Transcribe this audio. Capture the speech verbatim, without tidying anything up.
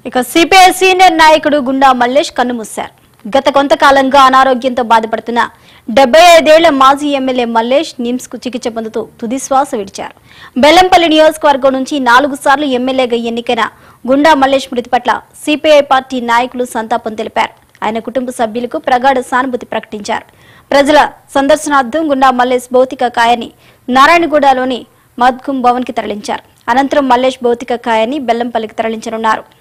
ఇక CPI senior నాయకుడు గుండా మల్లేష్ కన్నుమూశారు. గత కొంతకాలంగా అనారోగ్యంతో బాధపడుతున్న డెబ్బై ఐదేళ్ల మాజీ ఎమ్మెల్యే మల్లేష్ నిమ్స్ కు చికిత్స పొందుతూ తుది శ్వాస విడిచారు. బెల్లంపల్లి నియోజకవర్గం నుంచి నాలుగు సార్లు ఎమ్మెల్యేగా ఎన్నికైన గుండా మల్లేష్ మృతి పట్ల సిపిఐ పార్టీ నాయకులు సంతాపం తెలిపారు. ఆయన కుటుంబ సభ్యులకు ప్రగాఢ సానుభూతి ప్రకటించారు. ప్రజల సందర్శనార్థం గుండా మల్లేష్ భౌతిక కాయాన్ని నారాయణగూడలోని మద్గుం భవన్ కి తరలించారు. అనంతరం మల్లేష్ భౌతిక కాయాన్ని బెల్లంపల్లికి తరలించనున్నారు.